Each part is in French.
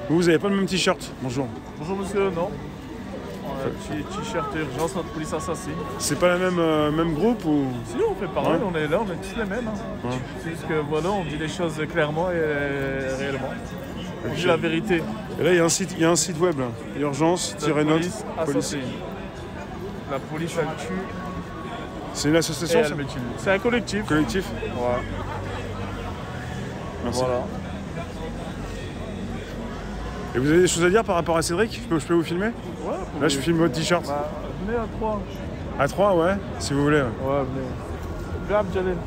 Vous avez pas le même t-shirt. Bonjour. Bonjour monsieur, non. T-shirt urgence, notre police assassine. C'est pas la même groupe ou... Si, on fait pareil, on est là, on est tous les mêmes. Ouais. C'est juste que voilà, on dit les choses clairement et réellement. On dit la vérité. Et là, il y a un site web, là. Urgence-note. Police assassine. La police, elle tue C'est une et association, ça? elle mutile. C'est un collectif. Collectif? Ouais. Merci. Voilà. Et vous avez des choses à dire par rapport à Cédric? Je peux vous filmer? Ouais, Là, je filme votre t-shirt. Bah, venez à 3. À 3, ouais, si vous voulez. Ouais, venez. Viens, Abdjalil.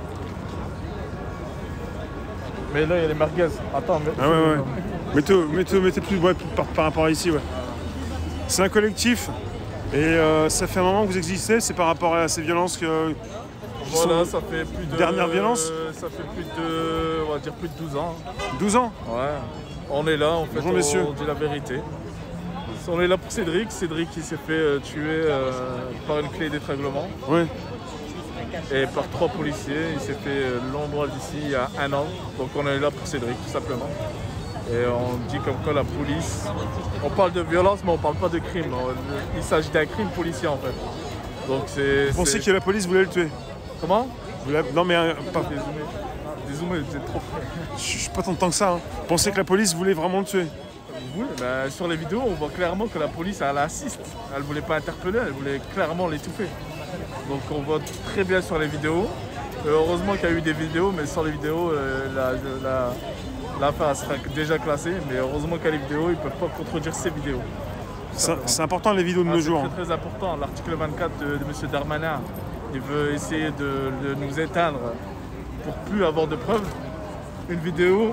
Mais là, il y a les merguez. Attends, mais... Ah ouais, ouais. Mettez plus par rapport à ici, ouais. C'est un collectif. Et ça fait un moment que vous existez, c'est par rapport à ces violences que... Voilà, ça fait plus de... Dernière violence? Ça fait plus de... On va dire plus de 12 ans. 12 ans? Ouais. On est là, en fait, Bonjour, messieurs. on dit la vérité. On est là pour Cédric. Cédric qui s'est fait tuer par une clé d'étranglement. Oui. Et par 3 policiers. Il s'est fait l'endroit d'ici il y a 1 an. Donc on est là pour Cédric, tout simplement. Et on dit comme quoi la police... On parle de violence, mais on parle pas de crime. Il s'agit d'un crime policier, en fait. Donc c'est... Vous pensez que la police voulait le tuer? Comment? Non, mais pas... Dézoomé, c'est trop... Je suis pas tant que ça. Hein. Vous pensez que la police voulait vraiment le tuer? Oui, bah, sur les vidéos, on voit clairement que la police, elle assiste. Elle voulait pas interpeller, elle voulait clairement l'étouffer. Donc on voit très bien sur les vidéos. Heureusement qu'il y a eu des vidéos, mais sans les vidéos, l'affaire sera déjà classée. Mais heureusement qu'il y a les vidéos, ils ne peuvent pas contredire ces vidéos. C'est important les vidéos de nos jours. C'est très important. L'article 24 de M. Darmanin, il veut essayer de nous éteindre pour plus avoir de preuves. Une vidéo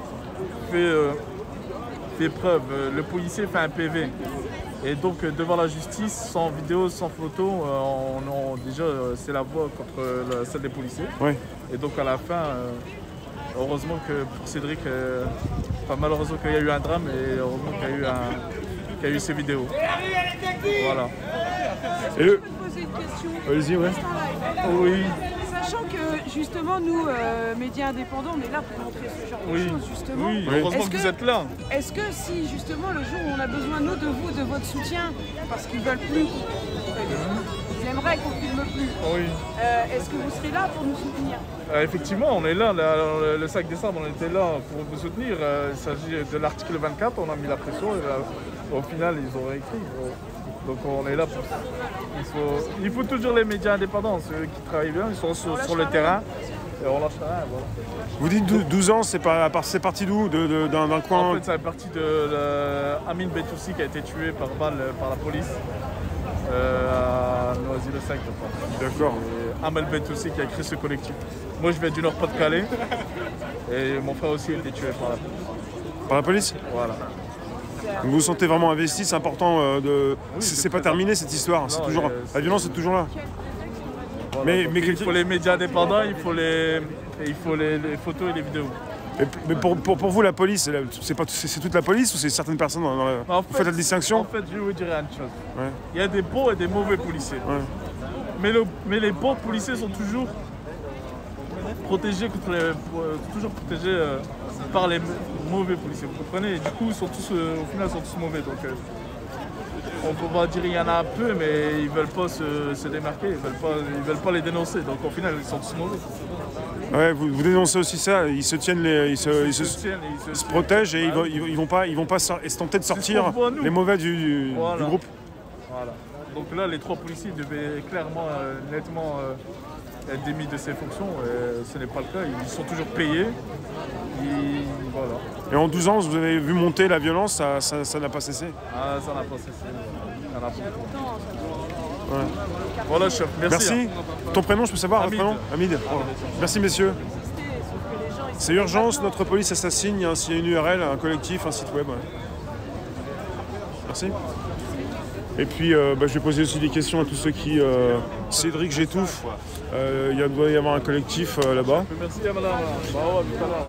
fait preuve. Le policier fait un PV. Et donc devant la justice, sans vidéo, sans photo, déjà c'est la voix contre celle des policiers. Oui. Et donc à la fin, heureusement que pour Cédric, malheureusement qu'il y a eu un drame et heureusement qu'il y a eu ces vidéos. Voilà. Et le... Je peux te poser une question. Allez-y, ouais. Oui. Sachant que justement nous, médias indépendants, on est là pour montrer ce genre de choses justement. Oui, heureusement que vous êtes là. Est-ce que si justement le jour où on a besoin nous de vous, de votre soutien, parce qu'ils veulent plus, ils aimeraient qu'on filme plus, Oui. est-ce que vous serez là pour nous soutenir? Effectivement, on est là. Le 5 décembre, on était là pour vous soutenir. Il s'agit de l'article 24, on a mis la pression et au final, ils ont écrit. Donc on est là pour ça. Il faut toujours les médias indépendants, ceux qui travaillent bien, ils sont sur le terrain. Et on lâche rien, voilà. Vous dites 12 ans, c'est parti d'où? D'un coin? En fait, c'est parti de Amine Bentoussi qui a été tué par balle par la police à Noisy-le-Sec, je crois. D'accord. Et Amel Bentoussi qui a créé ce collectif. Moi, je viens du Nord-Pas-de-Calais et mon frère aussi a été tué par la police. Par la police? Voilà. Donc vous vous sentez vraiment investi, c'est important de... Oui, c'est pas terminé cette histoire, c'est toujours... La violence est toujours là. Voilà. Mais Il faut les médias indépendants, il faut les photos et les vidéos. Mais pour vous, la police, c'est toute la police ou c'est certaines personnes dans la... En Vous faites la distinction? En fait, je vais vous dire une chose. Ouais. Il y a des bons et des mauvais policiers. Ouais. Mais les bons policiers sont toujours protégés par les mauvais policiers. Vous comprenez? Et du coup, au final, ils sont tous mauvais. Donc, on peut pas dire qu'il y en a un peu, mais ils veulent pas se démarquer. Ils veulent pas les dénoncer. Donc, au final, ils sont tous mauvais. Ouais, vous dénoncez aussi ça, ils se tiennent, ils se protègent et ils vont pas tenter de sortir les mauvais du groupe. Voilà. Donc là, les 3 policiers devaient clairement, nettement être démis de ces fonctions. Et ce n'est pas le cas. Ils sont toujours payés. Voilà. Et en 12 ans, vous avez vu monter la violence, ça n'a pas cessé? Ah, ça n'a pas cessé. Ça n'a pas cessé. Ouais. Voilà, chef. Merci. Merci. Ton prénom, je peux savoir? Hamid. Votre prénom? Hamid. Merci, messieurs. C'est Urgence, notre police assassine. Il y a une URL, un collectif, un site web. Ouais. Merci. Et puis, je vais poser aussi des questions à tous ceux qui... Cédric, j'étouffe. Il doit y avoir un collectif là-bas. Merci, madame.